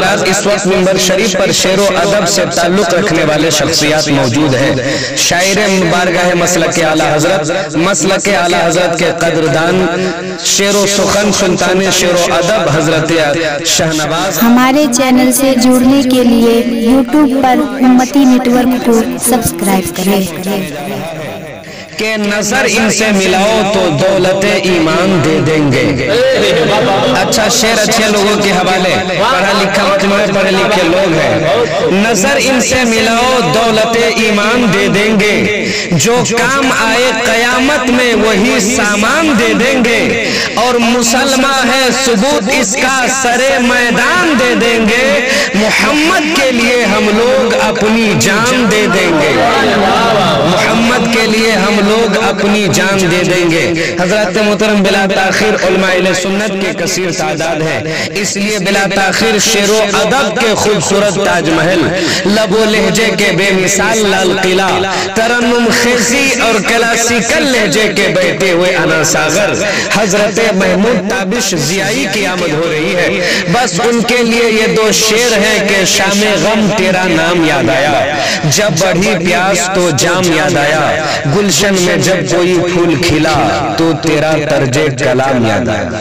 हजरात, इस वक्त मिंबर शरीफ पर शेरो अदब से ताल्लुक रखने वाले शख्सियात मौजूद हैं। शायर बारगाह मसलके आला हजरत, मसलके आला हजरत के कदरदान शेरो सुखन सुल्तान शेरो अदब हजरत शहनवाज। हमारे चैनल से जुड़ने के लिए यूट्यूब पर उम्मती नेटवर्क को सब्सक्राइब करें। के नजर इनसे मिलाओ तो दौलते ईमान दे देंगे। अच्छा शेर अच्छे लोगों के हवाले, पढ़ा लिखा मतलब पढ़े लिखे लोग हैं। नजर इनसे मिलाओ दौलते ईमान दे देंगे, जो काम आए कयामत में वही सामान दे देंगे। और मुसलमान है सबूत इसका सरे मैदान दे देंगे, मोहम्मद के लिए हम लोग अपनी जान दे देंगे। मोहम्मद के लिए हम लोग अपनी जान दे देंगे। हजरत मोहतरम बिला ताखिर उलमाए सुन्नत के कसीर तादाद है, इसलिए बिला ताखिर शेरो अदब के खूबसूरत ताजमहल, लबो लहजे के बेमिसाल लाल किला, तरन्नुम खेजी और क्लासिकल लहजे के बैठे हुए अना सागर हजरत महमूद ताबिश जियाई की आमद हो रही है। बस उनके लिए ये दो शेर है कि शामे गम तेरा नाम याद आया, जब बढ़ी प्यास तो जाम याद आया, गुलशन में जब कोई फूल खिला तो तेरा तर्जे कलाम याद आया।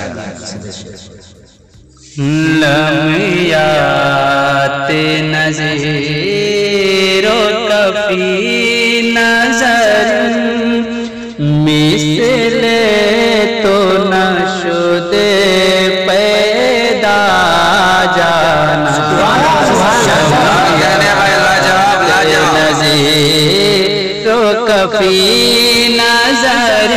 लम्याते नज़ीरो कफी नजर मिसले तो न शुदे पैदा जाना। नज़ीरो कफी नजर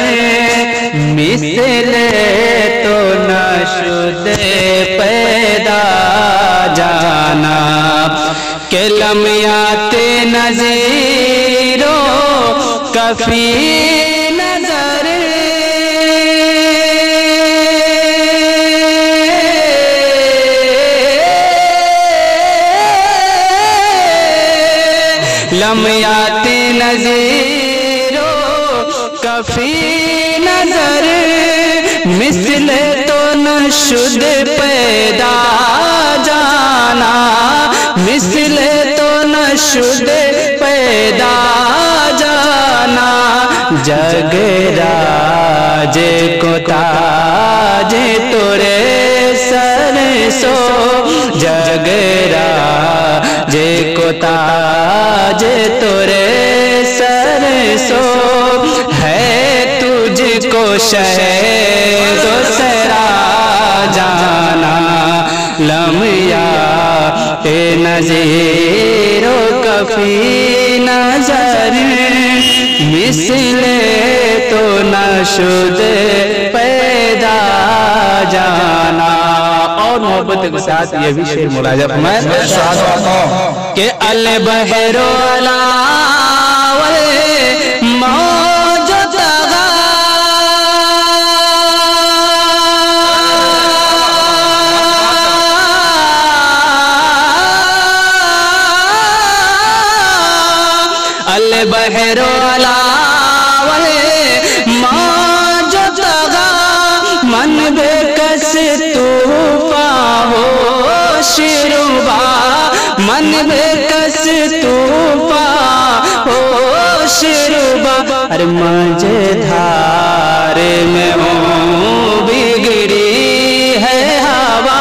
मिसले तो न शुदे पैदा जाना। के लम्याते नज़ीरो कफी नजर लम्याते नज़ीरो कफी नजर मिसले तो न शुद पैदा जाना, मिसले तो न शुद पैदा जाना। जगराजे को ताजे तोरे सर सो, जगराजे को ताजे तोरे सर सो, है तुझको शहर तो सरा जाना। लम्या ए नज़ीरो कफी नजर मिसले तो न शुद पैदा जाना। और मोहब्बत के साथ ये भी शेर मुलाजा फरमाए कि अल बहरो अलावल मौजूद अल बहरो अलावल मौजूद मन बेकस तूफा हो शिरुबा, मन बेकस तूफा हो शिरुबा। अरे मझधार में हूँ बिगड़ी है हवा,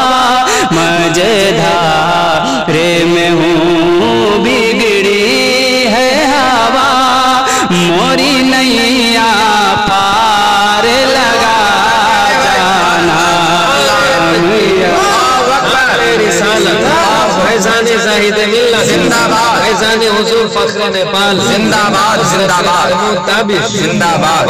मझधार में हूँ बिगड़ी है हवा। मोरी नैया पार लगा जाना। फैज़ाने ज़ाहिद मिल्ला जिंदाबाद, फैज़ाने हुजूर फख्र नेपाल जिंदाबाद, जिंदाबाद ताबिश जिंदाबाद।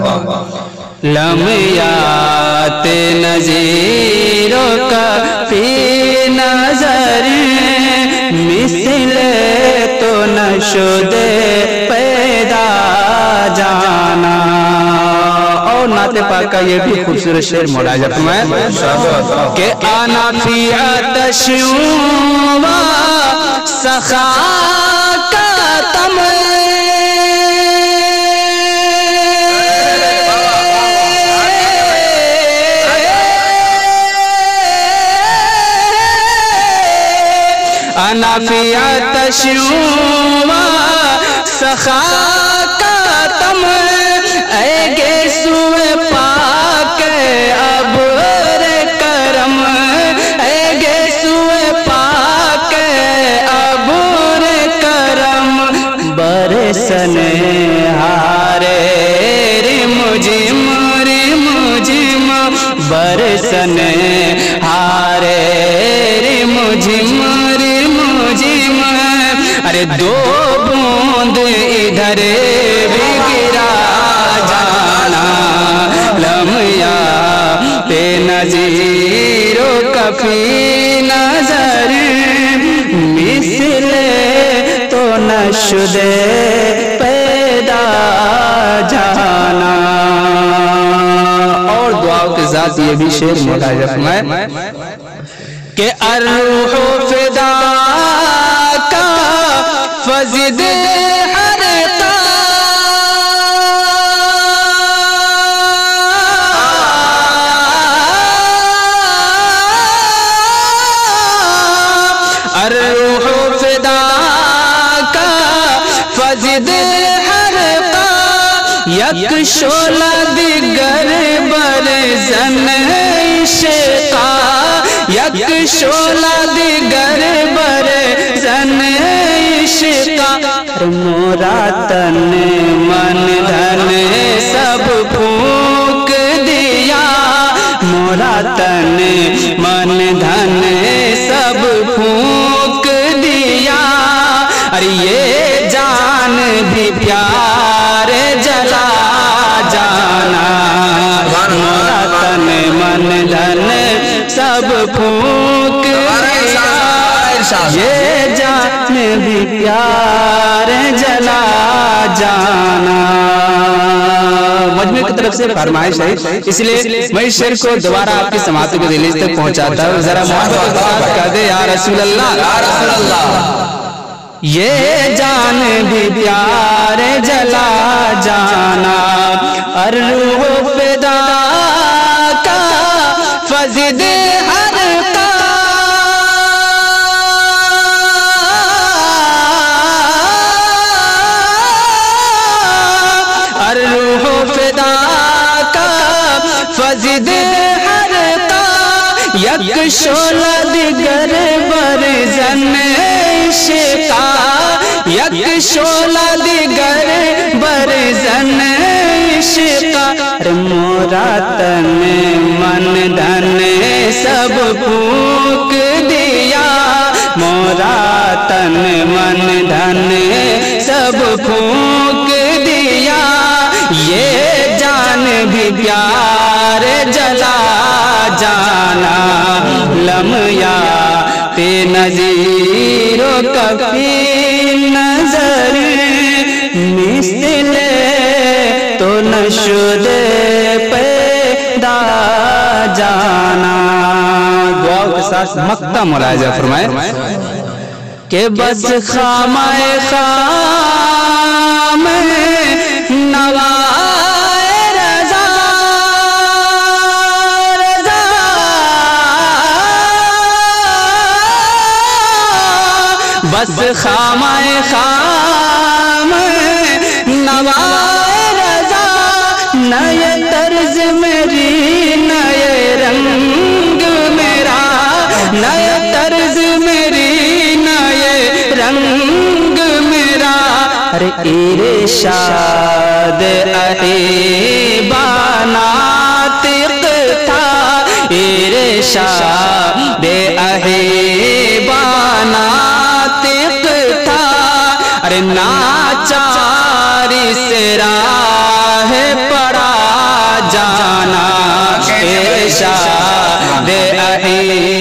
लम्याते नज़ीरो कफी नजर मिसले तो न शुदे पैदा जाना। और नाते पाक का ये भी खूबसूरत शेर मुलाज़ा फरमाए कि आना फी आतशुवा सखा का तम अनाफिया तशुमा सखा का तम ऐगे सुए पाक अब रे करम ऐगे सुए पाक अब रे करम बरसने हारे रिमझिम रिमझिम बरसने हारे रिमझिम रिमझिम अरे दो बूंद इधर भी गिरा जाना लम्या पे नजीरो कफी नजर मिसले तो नशुदे पैदा जाना। और दुआओं के साथ ये भी शेर मुलाहिजा फरमाए कि अर्रूह फिदा का फज़िद हरता अर्रूह फिदा का फज़िद हरता यक शोला दिगर बर जन इश्क़ा यक शोला दिगर बर जन इश्क़ा मोरा तन मन धन सब फूक दिया मोरा तन मन धन सब फूक दिया अरे ये जान भी प्यार जला जाना मोरा तन मन धन सब फूक दिया ये जान भी प्यार जला जाना। मजमे की तरफ से फरमाइश है इसलिए मैं इस शेर को दोबारा आपकी समातों के दिल तक पहुंचाता हूँ। जरा मोहब्बत कह दे या रसूल अल्लाह या रसूल अल्लाह। ये जान भी प्यार जला जाना अर्रूह फिदा का फज़िद हरता अर्रूह फिदा का फज़िद हरता यक शोला दिगर बर जन इश्क़ा यक शोला दिगर बर जन इश्क़ा मोरा तन मन धन सब फूक दिया मोरा तन मन धन सब फूक दिया ये जान भी प्यार जला जाना लम्या ते नजीरो कफी नजर मिसले तो नशुदे पैदा जाना। दुआ के साथ मक्ता मुलाहिजा फरमाए के बस खामाए खाम नवाए रज़ा रज़ा बस खामाए खाम नवाए रज़ा नए तर्ज मेरी नए रंग मेरा नए तर्ज मेरी नए रंग मेरा अरे इरशाद अहीबाना तिक था इरशाद अहीबाना तिक था अरे नाचारी से राह पड़ा जाना इरशाद अहीबाना